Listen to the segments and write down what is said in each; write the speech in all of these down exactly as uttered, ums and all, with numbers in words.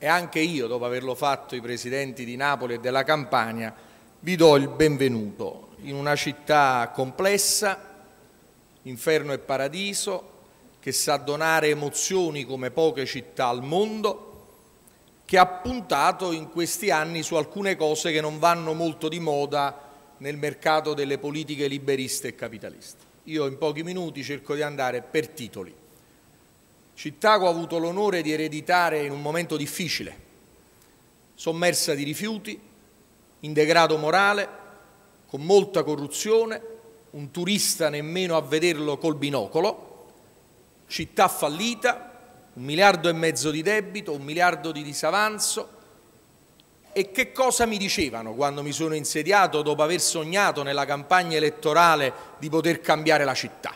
e anche io, dopo averlo fatto i presidenti di Napoli e della Campania, vi do il benvenuto in una città complessa, inferno e paradiso, che sa donare emozioni come poche città al mondo, che ha puntato in questi anni su alcune cose che non vanno molto di moda nel mercato delle politiche liberiste e capitaliste. Io in pochi minuti cerco di andare per titoli. Città che ho avuto l'onore di ereditare in un momento difficile, sommersa di rifiuti, in degrado morale, con molta corruzione, un turista nemmeno a vederlo col binocolo, città fallita, un miliardo e mezzo di debito, un miliardo di disavanzo. E che cosa mi dicevano quando mi sono insediato dopo aver sognato nella campagna elettorale di poter cambiare la città?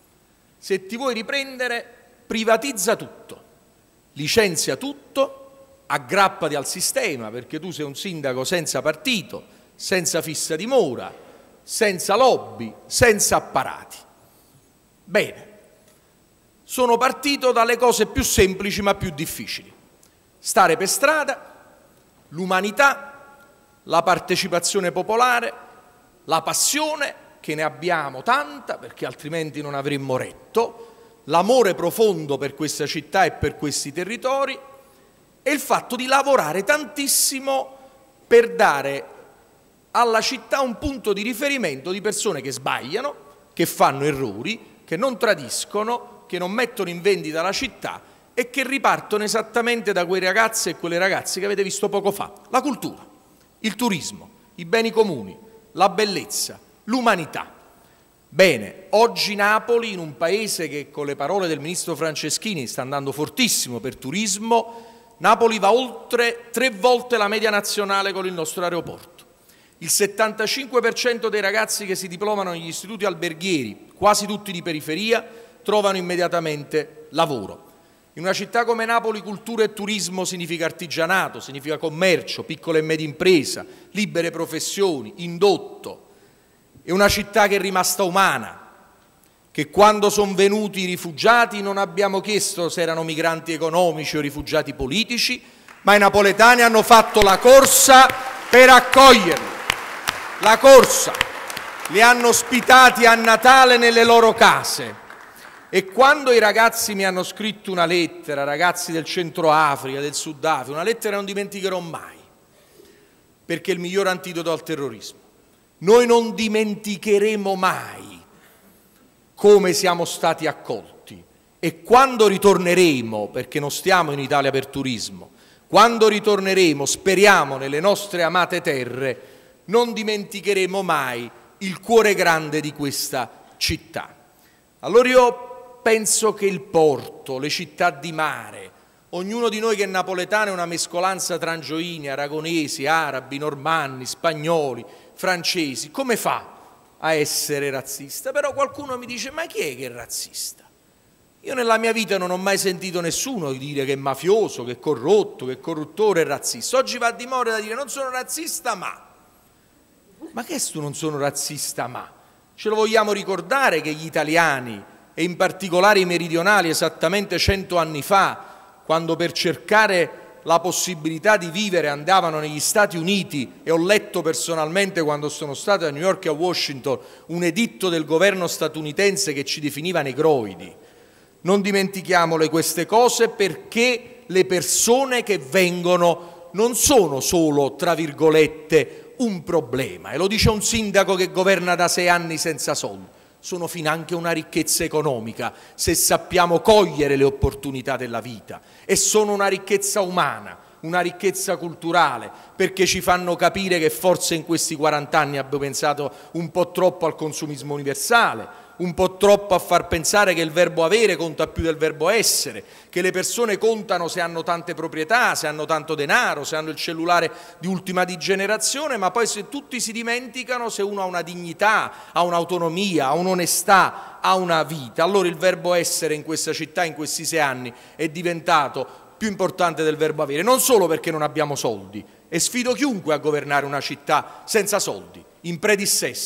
Se ti vuoi riprendere, privatizza tutto, licenzia tutto, aggrappati al sistema, perché tu sei un sindaco senza partito, senza fissa dimora, senza lobby, senza apparati. Bene, sono partito dalle cose più semplici ma più difficili. Stare per strada, l'umanità, la partecipazione popolare, la passione, che ne abbiamo tanta perché altrimenti non avremmo retto, l'amore profondo per questa città e per questi territori e il fatto di lavorare tantissimo per dare alla città un punto di riferimento di persone che sbagliano, che fanno errori, che non tradiscono, che non mettono in vendita la città e che ripartono esattamente da quei ragazzi e quelle ragazze che avete visto poco fa. La cultura, il turismo, i beni comuni, la bellezza, l'umanità. Bene, oggi Napoli, in un paese che con le parole del ministro Franceschini sta andando fortissimo per turismo, Napoli va oltre tre volte la media nazionale con il nostro aeroporto. Il settantacinque per cento dei ragazzi che si diplomano negli istituti alberghieri, quasi tutti di periferia, trovano immediatamente lavoro. In una città come Napoli cultura e turismo significa artigianato, significa commercio, piccola e media impresa, libere professioni, indotto. È una città che è rimasta umana, che quando sono venuti i rifugiati non abbiamo chiesto se erano migranti economici o rifugiati politici, ma i napoletani hanno fatto la corsa per accoglierli. La corsa. Li hanno ospitati a Natale nelle loro case. E quando i ragazzi mi hanno scritto una lettera, ragazzi del Centro Africa, del Sud Africa, una lettera che non dimenticherò mai, perché è il miglior antidoto al terrorismo. Noi non dimenticheremo mai come siamo stati accolti e quando ritorneremo, perché non stiamo in Italia per turismo, quando ritorneremo, speriamo, nelle nostre amate terre, non dimenticheremo mai il cuore grande di questa città. Allora io penso che il porto, le città di mare, ognuno di noi che è napoletano è una mescolanza tra angioini, aragonesi, arabi, normanni, spagnoli, francesi. Come fa a essere razzista? Però qualcuno mi dice, ma chi è che è razzista? Io nella mia vita non ho mai sentito nessuno dire che è mafioso, che è corrotto, che è corruttore, è razzista. Oggi va di moda da dire non sono razzista ma. Ma che sto non sono razzista ma? Ce lo vogliamo ricordare che gli italiani, e in particolare i meridionali, esattamente cento anni fa, quando per cercare la possibilità di vivere andavano negli Stati Uniti, e ho letto personalmente quando sono stato a New York e a Washington un editto del governo statunitense che ci definiva negroidi. Non dimentichiamole queste cose, perché le persone che vengono non sono solo, tra virgolette, un problema, e lo dice un sindaco che governa da sei anni senza soldi. Sono finanche una ricchezza economica, se sappiamo cogliere le opportunità della vita, e sono una ricchezza umana, una ricchezza culturale, perché ci fanno capire che forse in questi quarant'anni abbiamo pensato un po' troppo al consumismo universale, un po' troppo a far pensare che il verbo avere conta più del verbo essere, che le persone contano se hanno tante proprietà, se hanno tanto denaro, se hanno il cellulare di ultima generazione, ma poi se tutti si dimenticano se uno ha una dignità, ha un'autonomia, ha un'onestà, ha una vita. Allora il verbo essere in questa città in questi sei anni è diventato più importante del verbo avere, non solo perché non abbiamo soldi, e sfido chiunque a governare una città senza soldi, in predissesto,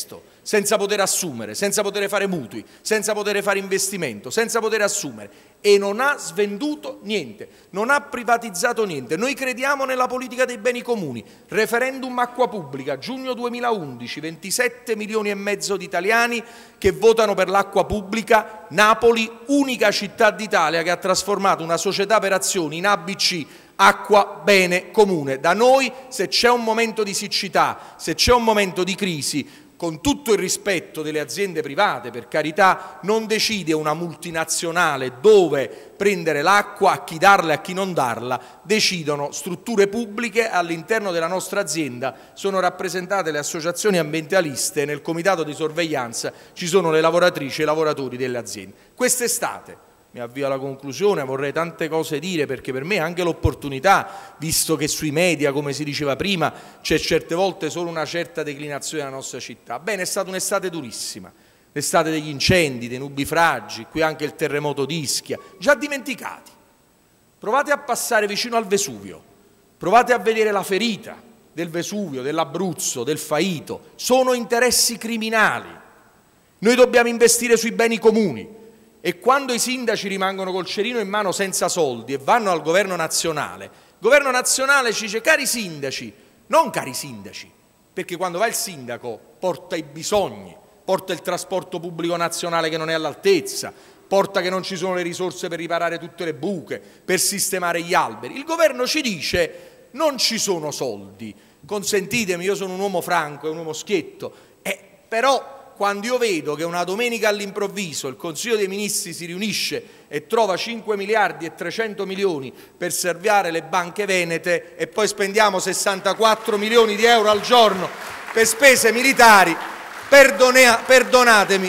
senza poter assumere, senza poter fare mutui, senza poter fare investimento, senza poter assumere, e non ha svenduto niente, non ha privatizzato niente. Noi crediamo nella politica dei beni comuni. Referendum acqua pubblica, giugno duemilaundici, ventisette milioni e mezzo di italiani che votano per l'acqua pubblica. Napoli, unica città d'Italia che ha trasformato una società per azioni in A B C, acqua bene comune. Da noi, se c'è un momento di siccità, se c'è un momento di crisi, con tutto il rispetto delle aziende private, per carità, non decide una multinazionale dove prendere l'acqua, a chi darla e a chi non darla, decidono strutture pubbliche. All'interno della nostra azienda sono rappresentate le associazioni ambientaliste, nel comitato di sorveglianza ci sono le lavoratrici e i lavoratori delle aziende. Quest'estate, mi avvio alla conclusione, vorrei tante cose dire, perché per me è anche l'opportunità, visto che sui media, come si diceva prima, c'è certe volte solo una certa declinazione della nostra città. Bene, è stata un'estate durissima, l'estate degli incendi, dei nubifragi, qui anche il terremoto di Ischia, già dimenticati. Provate a passare vicino al Vesuvio, provate a vedere la ferita del Vesuvio, dell'Abruzzo, del Faito. Sono interessi criminali. Noi dobbiamo investire sui beni comuni. E quando i sindaci rimangono col cerino in mano senza soldi e vanno al governo nazionale, il governo nazionale ci dice: cari sindaci, non cari sindaci, perché quando va il sindaco porta i bisogni, porta il trasporto pubblico nazionale che non è all'altezza, porta che non ci sono le risorse per riparare tutte le buche, per sistemare gli alberi. Il governo ci dice: non ci sono soldi. Consentitemi, io sono un uomo franco, un uomo schietto, eh, però quando io vedo che una domenica all'improvviso il Consiglio dei Ministri si riunisce e trova cinque miliardi e trecento milioni per salvare le banche venete e poi spendiamo sessantaquattro milioni di euro al giorno per spese militari, perdone, perdonatemi,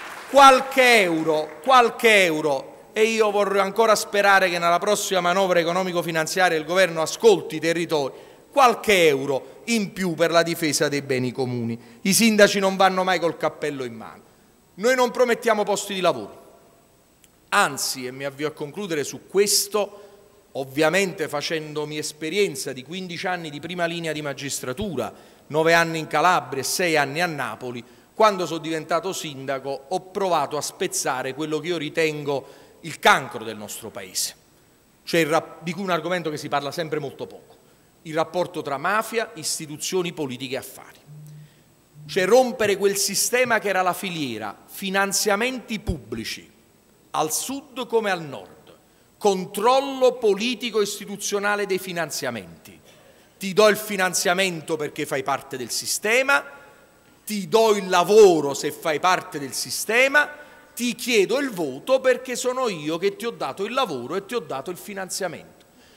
qualche euro, qualche euro, e io vorrei ancora sperare che nella prossima manovra economico-finanziaria il governo ascolti i territori, qualche euro in più per la difesa dei beni comuni. I sindaci non vanno mai col cappello in mano. Noi non promettiamo posti di lavoro. Anzi, e mi avvio a concludere su questo, ovviamente facendomi esperienza di quindici anni di prima linea di magistratura, nove anni in Calabria e sei anni a Napoli, quando sono diventato sindaco ho provato a spezzare quello che io ritengo il cancro del nostro Paese, cioè il, di cui un argomento che si parla sempre molto poco. Il rapporto tra mafia, istituzioni, politiche e affari. Cioè rompere quel sistema che era la filiera, finanziamenti pubblici, al sud come al nord, controllo politico istituzionale dei finanziamenti. Ti do il finanziamento perché fai parte del sistema, ti do il lavoro se fai parte del sistema, ti chiedo il voto perché sono io che ti ho dato il lavoro e ti ho dato il finanziamento.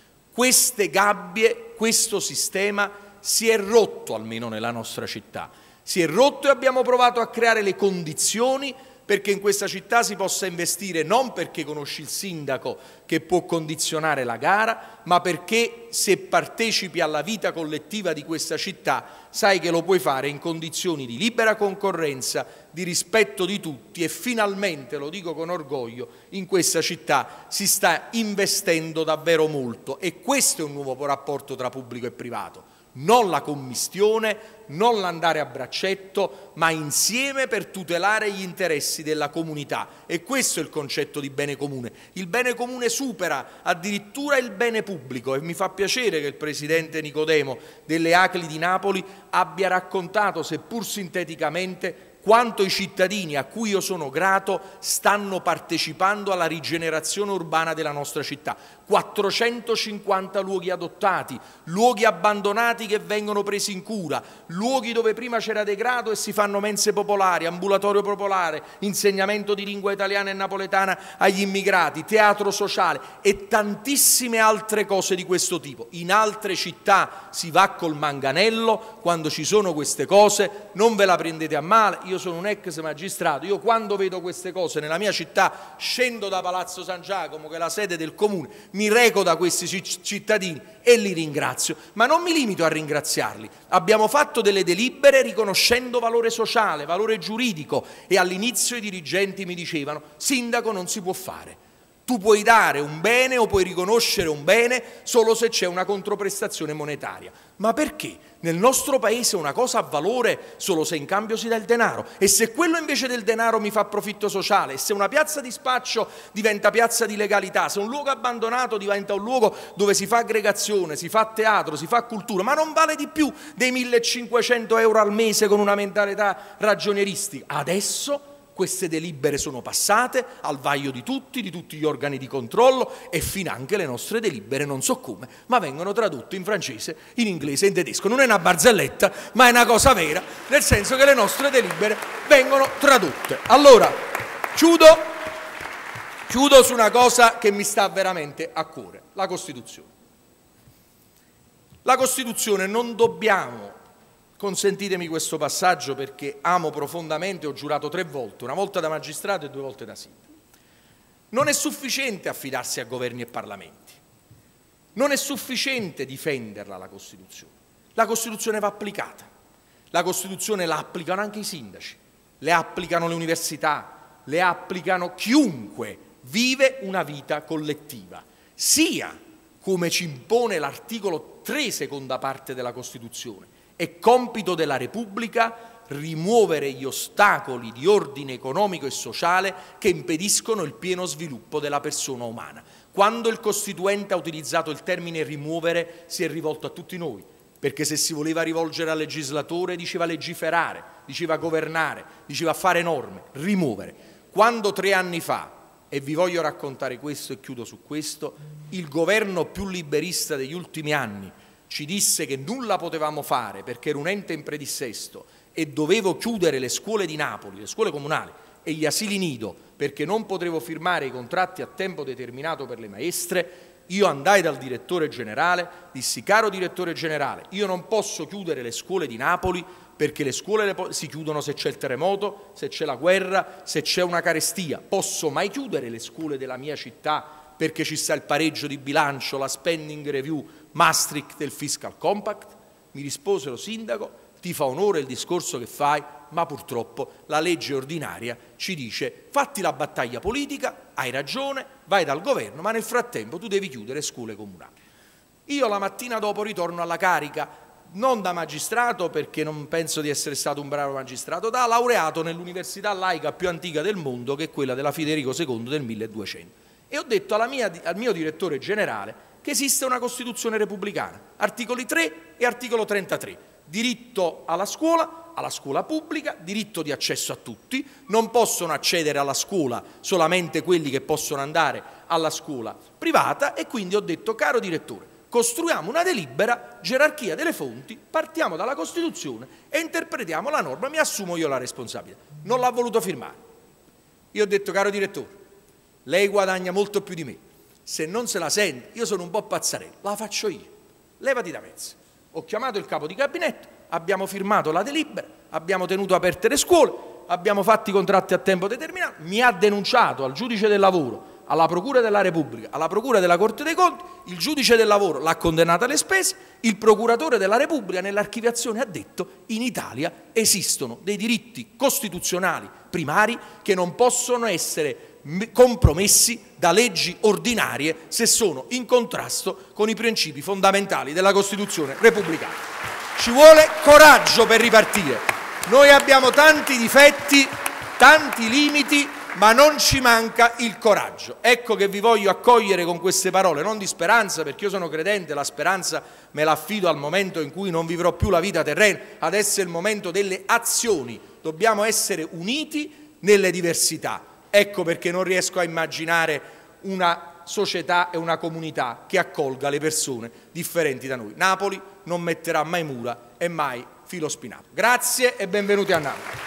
Queste gabbie, questo sistema si è rotto, almeno nella nostra città. Si è rotto e abbiamo provato a creare le condizioni perché in questa città si possa investire, non perché conosci il sindaco che può condizionare la gara, ma perché se partecipi alla vita collettiva di questa città sai che lo puoi fare in condizioni di libera concorrenza, di rispetto di tutti, e finalmente, lo dico con orgoglio, in questa città si sta investendo davvero molto, e questo è un nuovo rapporto tra pubblico e privato. Non la commistione, non l'andare a braccetto, ma insieme per tutelare gli interessi della comunità. E questo è il concetto di bene comune. Il bene comune supera addirittura il bene pubblico, e mi fa piacere che il presidente Nicodemo delle A C L I di Napoli abbia raccontato, seppur sinteticamente, quanto i cittadini, a cui io sono grato, stanno partecipando alla rigenerazione urbana della nostra città. quattrocentocinquanta luoghi adottati, luoghi abbandonati che vengono presi in cura, luoghi dove prima c'era degrado e si fanno mense popolari, ambulatorio popolare, insegnamento di lingua italiana e napoletana agli immigrati, teatro sociale e tantissime altre cose di questo tipo. In altre città si va col manganello. Quando ci sono queste cose non ve la prendete a male. Io sono un ex magistrato, io quando vedo queste cose nella mia città scendo da Palazzo San Giacomo, che è la sede del comune, mi reco da questi cittadini e li ringrazio, ma non mi limito a ringraziarli. Abbiamo fatto delle delibere riconoscendo valore sociale, valore giuridico, e all'inizio i dirigenti mi dicevano: sindaco, non si può fare. Tu puoi dare un bene o puoi riconoscere un bene solo se c'è una controprestazione monetaria. Ma perché? Nel nostro paese una cosa ha valore solo se in cambio si dà il denaro. E se quello invece del denaro mi fa profitto sociale, e se una piazza di spaccio diventa piazza di legalità, se un luogo abbandonato diventa un luogo dove si fa aggregazione, si fa teatro, si fa cultura, ma non vale di più dei millecinquecento euro al mese con una mentalità ragionieristica. Adesso queste delibere sono passate al vaglio di tutti, di tutti gli organi di controllo e finanche le nostre delibere, non so come, ma vengono tradotte in francese, in inglese e in tedesco. Non è una barzelletta, ma è una cosa vera, nel senso che le nostre delibere vengono tradotte. Allora, chiudo, chiudo su una cosa che mi sta veramente a cuore, la Costituzione. La Costituzione non dobbiamo... Consentitemi questo passaggio perché amo profondamente, ho giurato tre volte, una volta da magistrato e due volte da sindaco. Non è sufficiente affidarsi a governi e parlamenti, non è sufficiente difenderla la Costituzione. La Costituzione va applicata, la Costituzione la applicano anche i sindaci, le applicano le università, le applicano chiunque vive una vita collettiva, sia come ci impone l'articolo tre, seconda parte della Costituzione. È compito della Repubblica rimuovere gli ostacoli di ordine economico e sociale che impediscono il pieno sviluppo della persona umana. Quando il Costituente ha utilizzato il termine rimuovere si è rivolto a tutti noi, perché se si voleva rivolgere al legislatore diceva legiferare, diceva governare, diceva fare norme, rimuovere. Quando tre anni fa, e vi voglio raccontare questo e chiudo su questo, il governo più liberista degli ultimi anni ci disse che nulla potevamo fare perché era un ente in predissesto e dovevo chiudere le scuole di Napoli, le scuole comunali e gli asili nido perché non potevo firmare i contratti a tempo determinato per le maestre, io andai dal direttore generale, dissi: caro direttore generale, io non posso chiudere le scuole di Napoli perché le scuole si chiudono se c'è il terremoto, se c'è la guerra, se c'è una carestia. Posso mai chiudere le scuole della mia città perché ci sta il pareggio di bilancio, la spending review, Maastricht del fiscal compact? Mi rispose lo sindaco: ti fa onore il discorso che fai, ma purtroppo la legge ordinaria ci dice fatti la battaglia politica, hai ragione, vai dal governo, ma nel frattempo tu devi chiudere scuole comunali. Io la mattina dopo ritorno alla carica, non da magistrato perché non penso di essere stato un bravo magistrato, da laureato nell'università laica più antica del mondo, che è quella della Federico secondo del milleduecento. E ho detto alla mia, al mio direttore generale che esiste una Costituzione repubblicana, articoli tre e articolo trentatré, diritto alla scuola, alla scuola pubblica, diritto di accesso a tutti, non possono accedere alla scuola solamente quelli che possono andare alla scuola privata, e quindi ho detto: caro direttore, costruiamo una delibera, gerarchia delle fonti, partiamo dalla Costituzione e interpretiamo la norma, mi assumo io la responsabilità. Non l'ha voluto firmare. Io ho detto: caro direttore, lei guadagna molto più di me, se non se la sente, io sono un po' pazzarello, la faccio io, levati da mezzo. Ho chiamato il capo di gabinetto, abbiamo firmato la delibera, abbiamo tenuto aperte le scuole, abbiamo fatto i contratti a tempo determinato, mi ha denunciato al giudice del lavoro, alla Procura della Repubblica, alla Procura della Corte dei Conti, il giudice del lavoro l'ha condannata alle spese, il procuratore della Repubblica nell'archiviazione ha detto: in Italia esistono dei diritti costituzionali primari che non possono essere compromessi da leggi ordinarie se sono in contrasto con i principi fondamentali della Costituzione repubblicana. Ci vuole coraggio per ripartire. Noi abbiamo tanti difetti, tanti limiti, ma non ci manca il coraggio. Ecco che vi voglio accogliere con queste parole, non di speranza, perché io sono credente, la speranza me la affido al momento in cui non vivrò più la vita terrena, adesso è il momento delle azioni. Dobbiamo essere uniti nelle diversità. Ecco perché non riesco a immaginare una società e una comunità che accolga le persone differenti da noi. Napoli non metterà mai mura e mai filo spinato. Grazie e benvenuti a Napoli.